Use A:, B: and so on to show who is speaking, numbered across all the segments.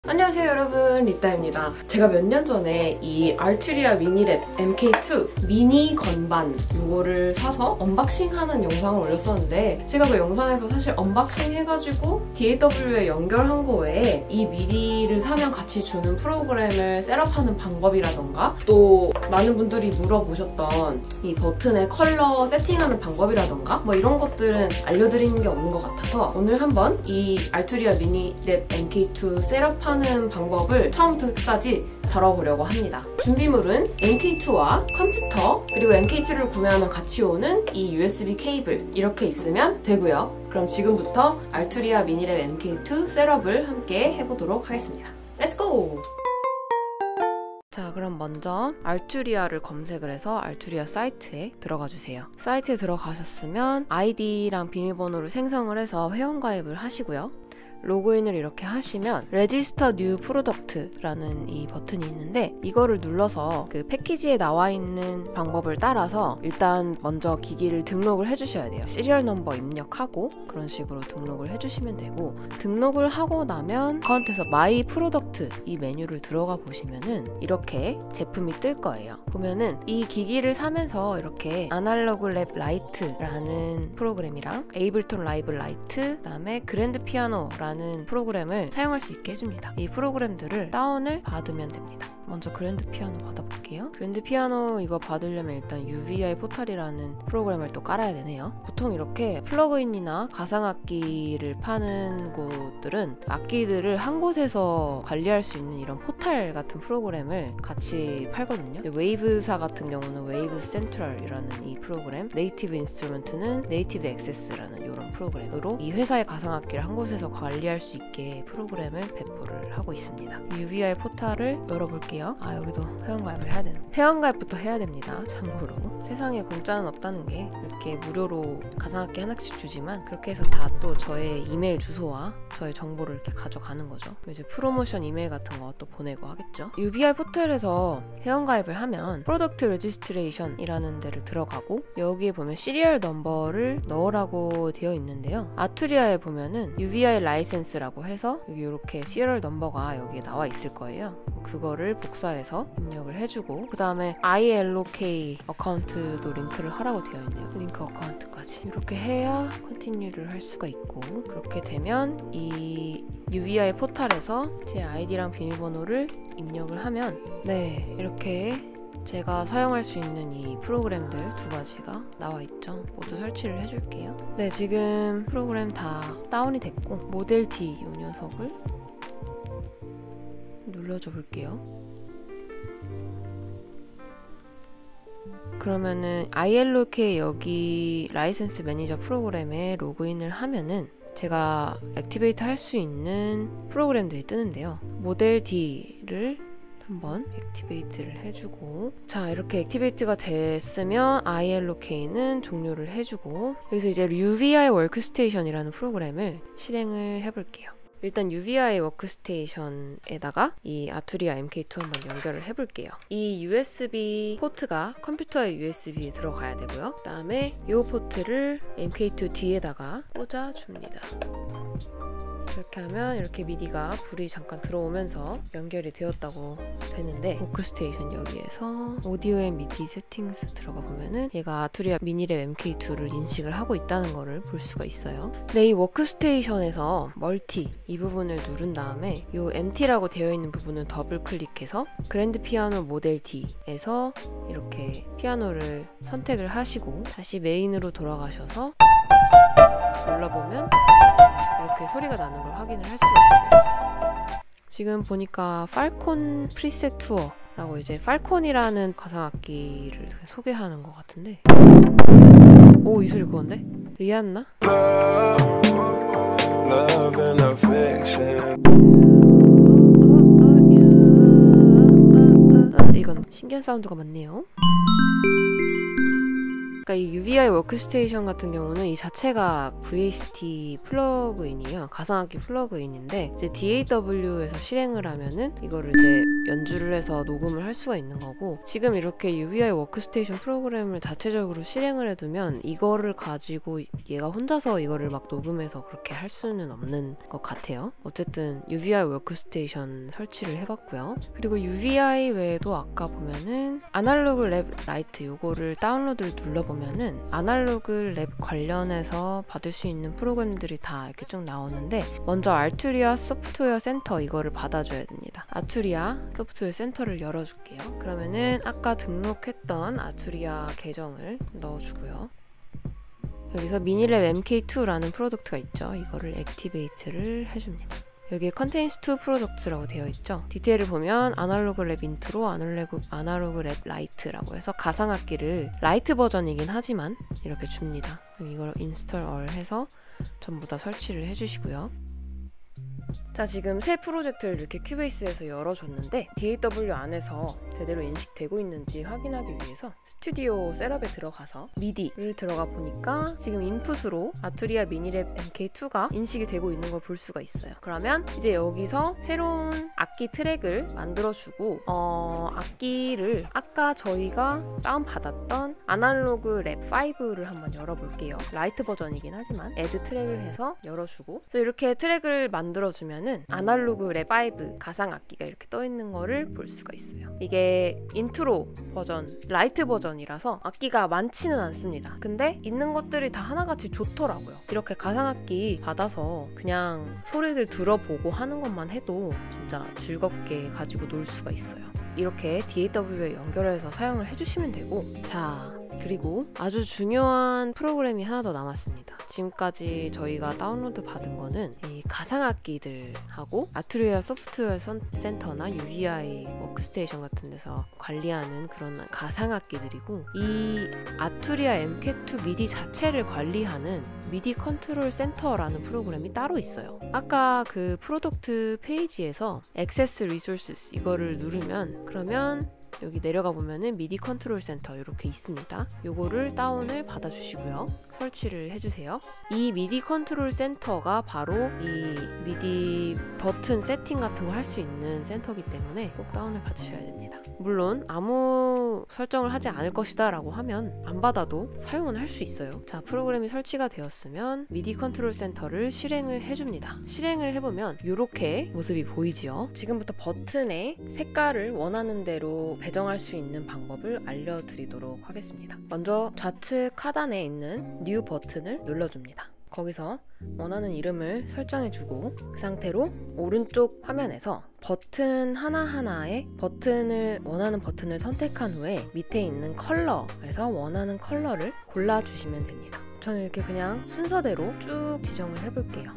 A: 안녕하세요 여러분, 리따입니다. 제가 몇 년 전에 이 알투리아 미니랩 MK2 미니 건반 이거를 사서 언박싱하는 영상을 올렸었는데, 제가 그 영상에서 사실 언박싱 해가지고 DAW에 연결한 거 외에 이 미니를 사면 같이 주는 프로그램을 셋업하는 방법이라던가, 또 많은 분들이 물어보셨던 이 버튼의 컬러 세팅하는 방법이라던가 뭐 이런 것들은 알려드리는 게 없는 것 같아서 오늘 한번 이 알투리아 미니랩 MK2 셋업하는 방법을 처음부터 끝까지 다뤄보려고 합니다. 준비물은 MK2와 컴퓨터, 그리고 MK2를 구매하면 같이 오는 이 USB 케이블 이렇게 있으면 되고요. 그럼 지금부터 알투리아 미니랩 MK2 셋업을 함께 해보도록 하겠습니다. 렛츠고! 자, 그럼 먼저 알투리아를 검색을 해서 알투리아 사이트에 들어가 주세요. 사이트에 들어가셨으면 아이디랑 비밀번호를 생성을 해서 회원가입을 하시고요. 로그인을 이렇게 하시면 Register New Product라는 이 버튼이 있는데, 이거를 눌러서 그 패키지에 나와 있는 방법을 따라서 일단 먼저 기기를 등록을 해주셔야 돼요. 시리얼 넘버 입력하고 그런 식으로 등록을 해주시면 되고, 등록을 하고 나면 어카운트에서 My Product 이 메뉴를 들어가 보시면은 이렇게 제품이 뜰 거예요. 보면은 이 기기를 사면서 이렇게 아날로그 랩 라이트라는 프로그램이랑 에이블톤 라이브 라이트, 그다음에 그랜드 피아노라는 프로그램을 사용할 수 있게 해줍니다. 이 프로그램들을 다운을 받으면 됩니다. 먼저 그랜드 피아노 받아볼게요. 그랜드 피아노 이거 받으려면 일단 UVI 포탈이라는 프로그램을 또 깔아야 되네요. 보통 이렇게 플러그인이나 가상악기를 파는 곳들은 악기들을 한 곳에서 관리할 수 있는 이런 포탈 같은 프로그램을 같이 팔거든요. 웨이브사 같은 경우는 웨이브 센트럴이라는 이 프로그램, 네이티브 인스트루먼트는 네이티브 액세스라는 이런 프로그램으로 이 회사의 가상악기를 한 곳에서 관리할 수 있게 프로그램을 배포를 하고 있습니다. UVI 포탈을 열어볼게요. 여기도 회원가입을 해야 되는, 회원가입부터 해야 됩니다. 참고로 세상에 공짜는 없다는 게, 이렇게 무료로 가상악기 하나씩 주지만 그렇게 해서 다 또 저의 이메일 주소와 저의 정보를 이렇게 가져가는 거죠. 이제 프로모션 이메일 같은 거 또 보내고 하겠죠. UVI 포털에서 회원가입을 하면 프로덕트 레지스트레이션이라는 데를 들어가고, 여기에 보면 시리얼 넘버를 넣으라고 되어 있는데요. 아투리아에 보면은 UVI 라이센스라고 해서 여기 이렇게 시리얼 넘버가 여기에 나와 있을 거예요. 그거를 복사해서 입력을 해주고, 그 다음에 ILOK 어카운트도 링크를 하라고 되어 있네요. 링크 어카운트까지 이렇게 해야 컨티뉴를 할 수가 있고, 그렇게 되면 이 UVI 포털에서 제 아이디랑 비밀번호를 입력을 하면 이렇게 제가 사용할 수 있는 이 프로그램들 두 가지가 나와 있죠. 모두 설치를 해줄게요. 지금 프로그램 다 다운이 됐고, 모델 D 이 녀석을 눌러줘 볼게요. 그러면은 ILOK 여기 라이센스 매니저 프로그램에 로그인을 하면은 제가 액티베이트 할 수 있는 프로그램들이 뜨는데요. 모델 D를 한번 액티베이트를 해주고, 자, 이렇게 액티베이트가 됐으면 ILOK는 종료를 해주고, 여기서 이제 UVI 워크스테이션이라는 프로그램을 실행을 해볼게요. 일단 UVI 워크스테이션에다가 이 아투리아 MK2 한번 연결을 해볼게요. 이 USB 포트가 컴퓨터의 USB에 들어가야 되고요. 그 다음에 이 포트를 MK2 뒤에다가 꽂아줍니다. 이렇게 하면 이렇게 미디가 불이 잠깐 들어오면서 연결이 되었다고 되는데, 워크스테이션 여기에서 오디오 앤 미디 세팅스 들어가 보면은 얘가 아투리아 미니랩 MK2를 인식을 하고 있다는 거를 볼 수가 있어요. 이 워크스테이션에서 멀티 이 부분을 누른 다음에 이 MT라고 되어 있는 부분을 더블 클릭해서 그랜드 피아노 모델 D에서 이렇게 피아노를 선택을 하시고 다시 메인으로 돌아가셔서 눌러보면 이렇게 소리가 나는 걸 확인을 할 수가 있어요. 지금 보니까 팔콘 프리셋 투어라고 이제 팔콘이라는 가상악기를 소개하는 것 같은데, 오, 이 소리 그건데? 리안나? 이건 신기한 사운드가 많네요. 그러니까 이 UVI 워크스테이션 같은 경우는 이 자체가 VST 플러그인이에요. 가상악기 플러그인인데 이제 DAW에서 실행을 하면은 이거를 이제 연주를 해서 녹음을 할 수가 있는 거고, 지금 이렇게 UVI 워크스테이션 프로그램을 자체적으로 실행을 해두면 이거를 가지고 얘가 혼자서 이거를 막 녹음해서 그렇게 할 수는 없는 것 같아요. 어쨌든 UVI 워크스테이션 설치를 해봤고요. 그리고 UVI 외에도 아까 보면은 아날로그 랩 라이트, 요거를 다운로드를 눌러보면은 아날로그 랩 관련해서 받을 수 있는 프로그램들이 다 이렇게 쭉 나오는데, 먼저 알투리아 소프트웨어 센터 이거를 받아줘야 됩니다. 아투리아 소프트웨어 센터를 열어줄게요. 그러면은 아까 등록했던 아투리아 계정을 넣어주고요. 여기서 미니랩 MK2라는 프로덕트가 있죠. 이거를 액티베이트를 해줍니다. 여기에 컨테인스 2 프로덕트라고 되어 있죠. 디테일을 보면 아날로그 랩 인트로, 아날로그 랩 라이트라고 해서 가상악기를 라이트 버전이긴 하지만 이렇게 줍니다. 그럼 이걸 인스톨 얼 해서 전부 다 설치를 해주시고요. 자, 지금 새 프로젝트를 이렇게 큐베이스에서 열어줬는데 DAW 안에서 제대로 인식되고 있는지 확인하기 위해서 스튜디오 셋업에 들어가서 미디를 들어가 보니까 지금 인풋으로 아투리아 미니랩 MK2가 인식이 되고 있는 걸 볼 수가 있어요. 그러면 이제 여기서 새로운 악기 트랙을 만들어주고 악기를 아까 저희가 다운받았던 아날로그 랩 5를 한번 열어볼게요. 라이트 버전이긴 하지만 애드 트랙을 해서 열어주고, 그래서 이렇게 트랙을 만들어주면은 아날로그 랩 5 가상악기가 이렇게 떠있는 거를 볼 수가 있어요. 이게 인트로 버전, 라이트 버전이라서 악기가 많지는 않습니다. 근데 있는 것들이 다 하나같이 좋더라고요. 이렇게 가상악기 받아서 그냥 소리들 들어보고 하는 것만 해도 진짜 즐겁게 가지고 놀 수가 있어요. 이렇게 DAW에 연결해서 사용을 해주시면 되고, 자, 그리고 아주 중요한 프로그램이 하나 더 남았습니다. 지금까지 저희가 다운로드 받은 거는 이 가상악기들하고 아투리아 소프트웨어 센터나 UVI 워크스테이션 같은 데서 관리하는 그런 가상악기들이고, 이 아투리아 MK2 미디 자체를 관리하는 미디 컨트롤 센터라는 프로그램이 따로 있어요. 아까 그 프로덕트 페이지에서 액세스 리소스스 이거를 누르면, 그러면 여기 내려가 보면은 미디 컨트롤 센터 이렇게 있습니다. 요거를 다운을 받아주시고요. 설치를 해주세요. 이 미디 컨트롤 센터가 바로 이 미디 버튼 세팅 같은 거 할 수 있는 센터이기 때문에 꼭 다운을 받으셔야 됩니다. 물론 아무 설정을 하지 않을 것이다 라고 하면 안 받아도 사용은 할 수 있어요. 자, 프로그램이 설치가 되었으면 미디 컨트롤 센터를 실행을 해줍니다. 실행을 해보면 이렇게 모습이 보이지요. 지금부터 버튼의 색깔을 원하는 대로 배정할 수 있는 방법을 알려드리도록 하겠습니다. 먼저 좌측 하단에 있는 뉴 버튼을 눌러줍니다. 거기서 원하는 이름을 설정해주고, 그 상태로 오른쪽 화면에서 버튼 하나하나에 원하는 버튼을 선택한 후에 밑에 있는 컬러에서 원하는 컬러를 골라주시면 됩니다. 저는 이렇게 그냥 순서대로 쭉 지정을 해볼게요.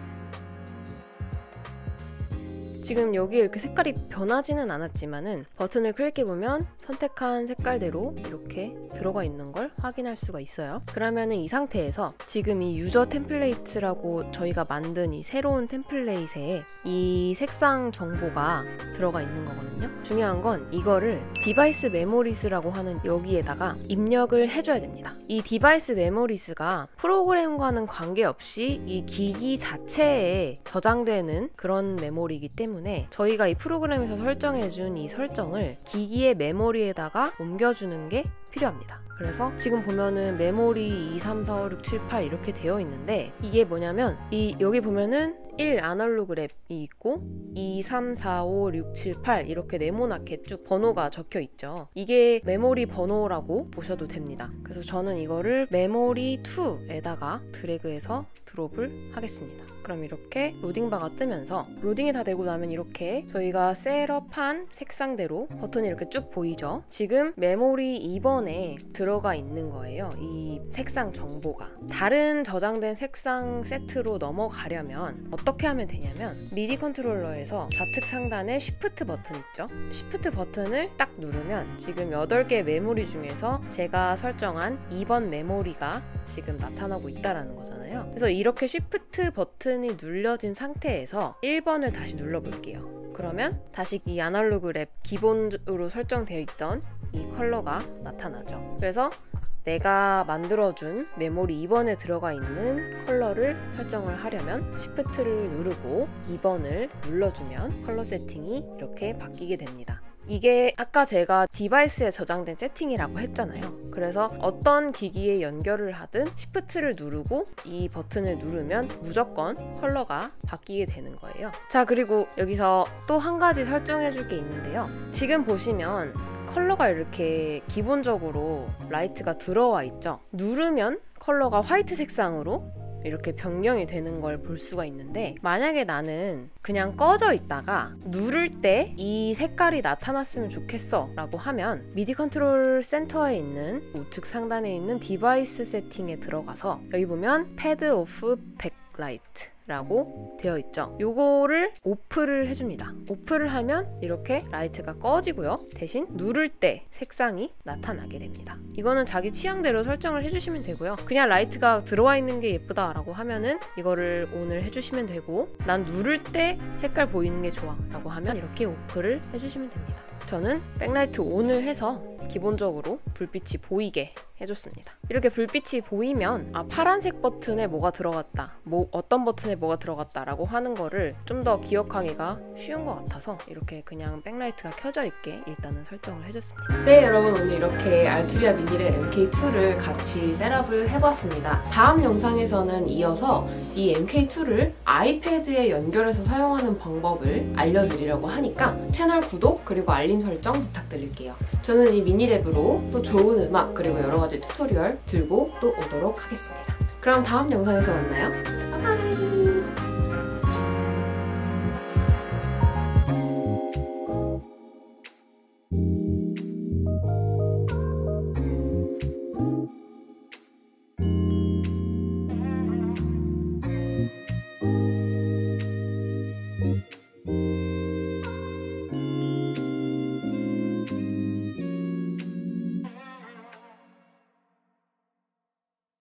A: 지금 여기 이렇게 색깔이 변하지는 않았지만은 버튼을 클릭해보면 선택한 색깔대로 이렇게 들어가 있는 걸 확인할 수가 있어요. 그러면은 이 상태에서 지금 이 유저 템플레이트라고 저희가 만든 이 새로운 템플레이트에 이 색상 정보가 들어가 있는 거거든요. 중요한 건 이거를 디바이스 메모리스라고 하는 여기에다가 입력을 해줘야 됩니다. 이 디바이스 메모리스가 프로그램과는 관계없이 이 기기 자체에 저장되는 그런 메모리이기 때문에 저희가 이 프로그램에서 설정해준 이 설정을 기기의 메모리에다가 옮겨주는 게 필요합니다. 그래서 지금 보면은 메모리 2, 3, 4, 5, 6, 7, 8 이렇게 되어 있는데, 이게 뭐냐면 여기 보면은 1 아날로그 랩이 있고 2, 3, 4, 5, 6, 7, 8 이렇게 네모나게 쭉 번호가 적혀 있죠. 이게 메모리 번호라고 보셔도 됩니다. 그래서 저는 이거를 메모리 2에다가 드래그해서 드롭을 하겠습니다. 그럼 이렇게 로딩바가 뜨면서 로딩이 다 되고 나면 이렇게 저희가 셋업한 색상대로 버튼이 이렇게 쭉 보이죠. 지금 메모리 2번에 들어가 있는 거예요. 이 색상 정보가. 다른 저장된 색상 세트로 넘어가려면 어떻게 하면 되냐면, 미디 컨트롤러에서 좌측 상단에 Shift 버튼 있죠? Shift 버튼을 딱 누르면 지금 8개 메모리 중에서 제가 설정한 2번 메모리가 지금 나타나고 있다라는 거잖아요. 그래서 이렇게 Shift 버튼이 눌려진 상태에서 1번을 다시 눌러볼게요. 그러면 다시 이 아날로그 랩 기본으로 설정되어 있던 이 컬러가 나타나죠. 그래서 내가 만들어준 메모리 2번에 들어가 있는 컬러를 설정을 하려면 Shift를 누르고 2번을 눌러주면 컬러 세팅이 이렇게 바뀌게 됩니다. 이게 아까 제가 디바이스에 저장된 세팅이라고 했잖아요. 그래서 어떤 기기에 연결을 하든 Shift를 누르고 이 버튼을 누르면 무조건 컬러가 바뀌게 되는 거예요. 자, 그리고 여기서 또 한 가지 설정해 줄 게 있는데요. 지금 보시면 컬러가 이렇게 기본적으로 라이트가 들어와 있죠. 누르면 컬러가 화이트 색상으로 이렇게 변경이 되는 걸 볼 수가 있는데, 만약에 나는 그냥 꺼져 있다가 누를 때 이 색깔이 나타났으면 좋겠어 라고 하면 미디 컨트롤 센터에 있는 우측 상단에 있는 디바이스 세팅에 들어가서 여기 보면 패드 오프 백라이트 라고 되어 있죠. 요거를 오프를 해줍니다. 오프를 하면 이렇게 라이트가 꺼지고요. 대신 누를 때 색상이 나타나게 됩니다. 이거는 자기 취향대로 설정을 해주시면 되고요. 그냥 라이트가 들어와 있는 게 예쁘다 라고 하면은 이거를 ON을 해주시면 되고, 난 누를 때 색깔 보이는 게 좋아 라고 하면 이렇게 오프를 해주시면 됩니다. 저는 백라이트 ON을 해서 기본적으로 불빛이 보이게 해줬습니다. 이렇게 불빛이 보이면 파란색 버튼에 뭐가 들어갔다, 어떤 버튼에 뭐가 들어갔다 라고 하는 거를 좀 더 기억하기가 쉬운 것 같아서 이렇게 그냥 백라이트가 켜져 있게 일단은 설정을 해줬습니다. 네, 여러분, 오늘 이렇게 알투리아 미니랩 MK2를 같이 셋업을 해봤습니다. 다음 영상에서는 이어서 이 MK2를 아이패드에 연결해서 사용하는 방법을 알려드리려고 하니까 채널 구독 그리고 알림 설정 부탁드릴게요. 저는 이 미니랩으로 또 좋은 음악 그리고 여러 가지 튜토리얼 들고 또 오도록 하겠습니다. 그럼 다음 영상에서 만나요.